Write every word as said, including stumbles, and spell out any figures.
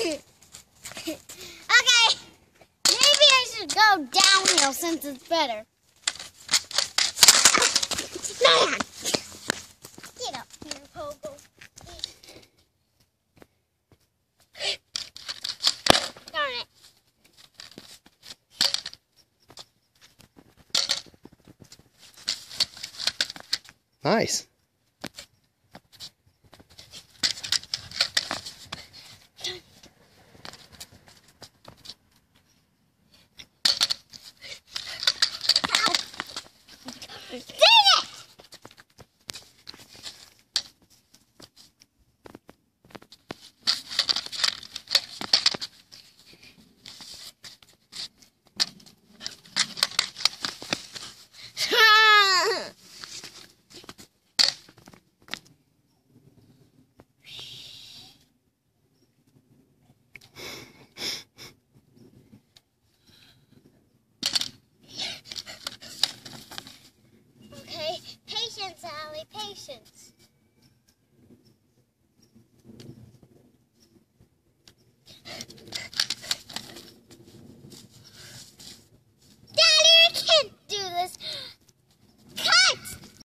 Okay, maybe I should go downhill since it's better. Get up here, Pogo. Darn it. Nice.